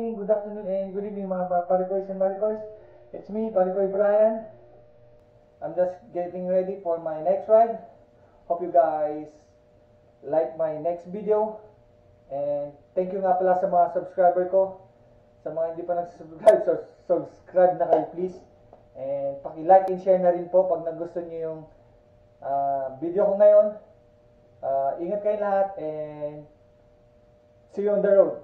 morning, good afternoon, and good evening mga Parikoys and Marikoys. It's me, Parikoy Brian. I'm just getting ready for my next ride. Hope you guys like my next video. And thank you nga pala sa mga subscriber ko. Sa mga hindi pa nagsubscribe, so subscribe na kayo please. And paki-like and share na rin po pag nagustuhan nyo yung video ko ngayon. Ingat kayo lahat and see you on the road.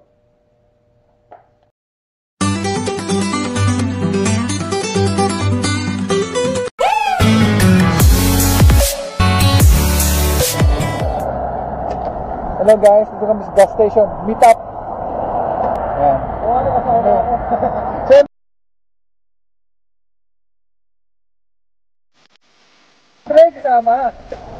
Hello guys, dito kami sa gas station. Meet up! Ayan. Break sama!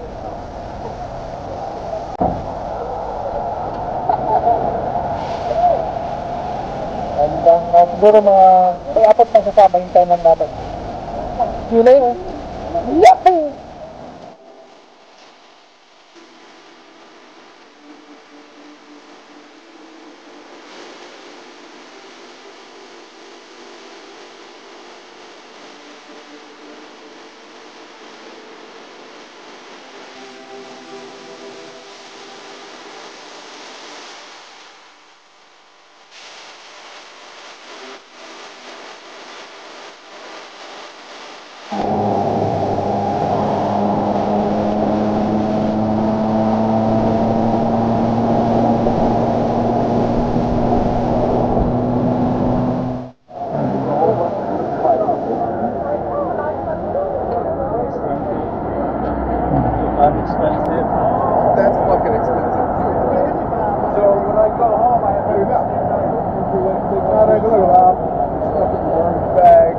Siguro mga apat na sasama yung tayo ng natin. See you later! Yahoo! Expensive. That's fucking expensive. So when I go home, I have to go. I go up, fucking orange bags.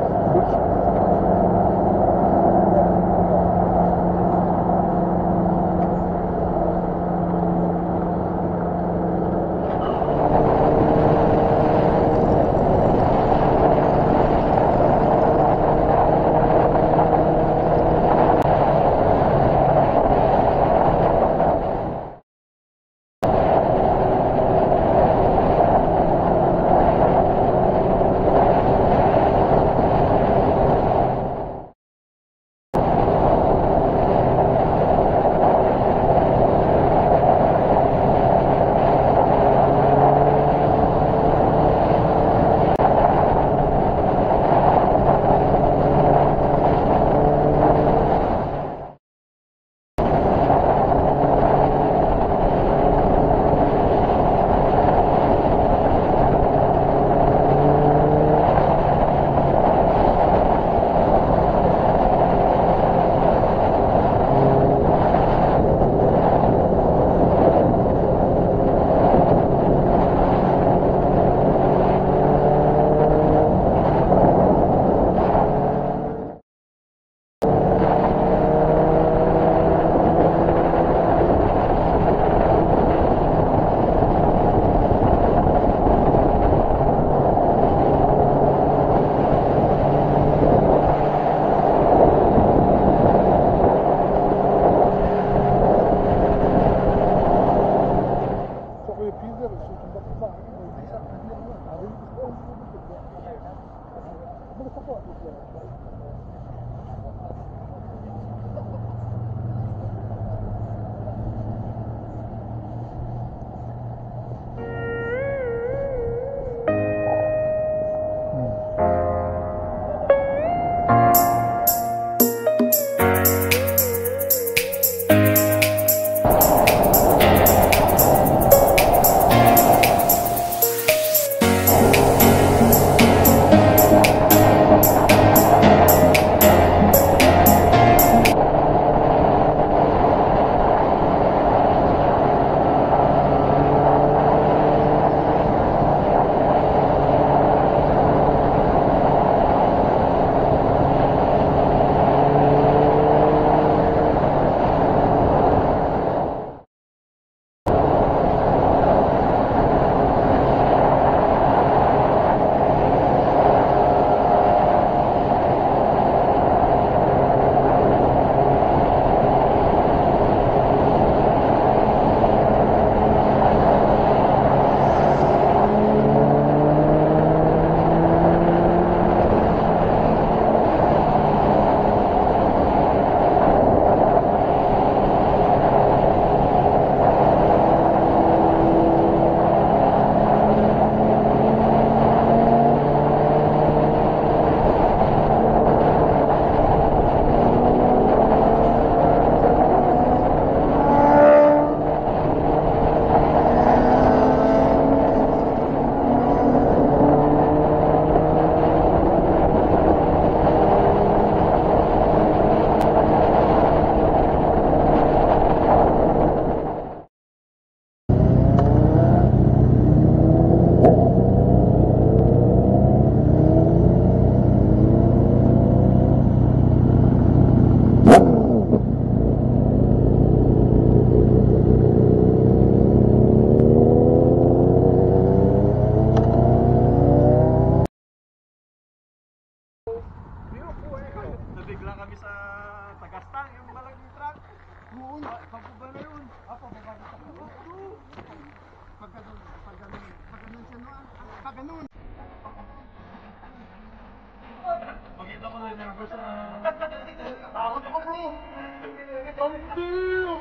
Makita ko na yung nervous na. Takot ako bro. Ang deal.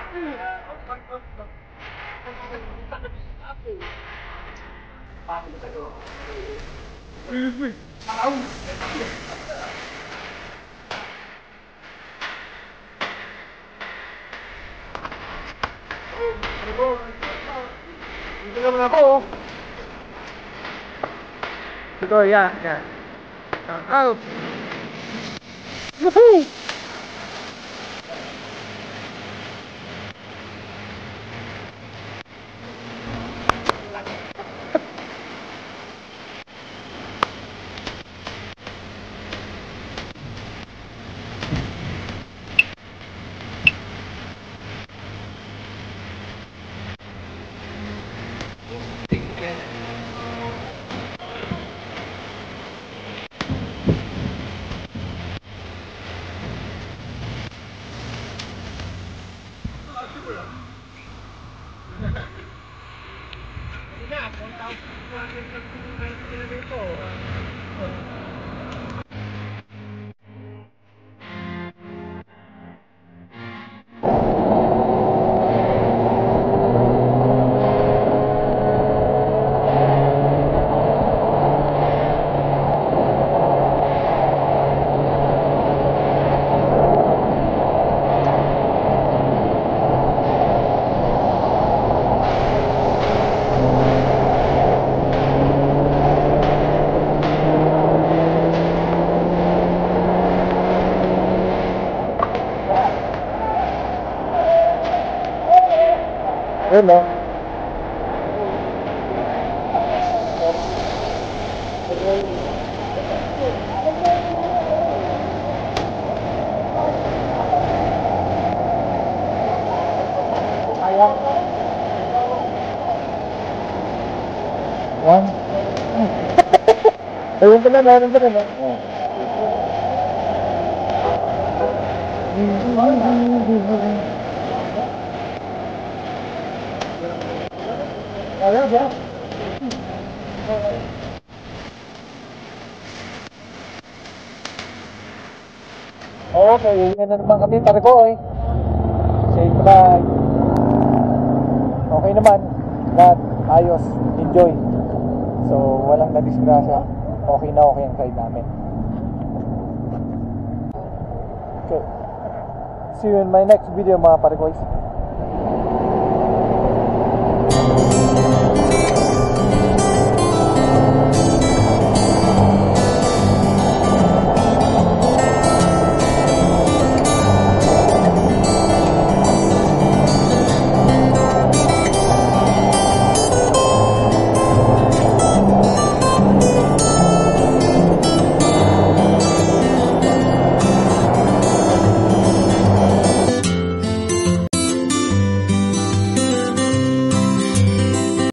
Dito naman ako. Ito, yeah. Out! Woohoo! Ayun no. Sayang. One. Ayun pa na, meron pa na. Ayan ba? Okay, yan na naman kami, pare ko eh. Safe ride. Okay naman. Lahat ayos. Enjoy. So, walang nadisgrasya. Okay na okay ang ride namin. Okay. See you in my next video mga pare ko.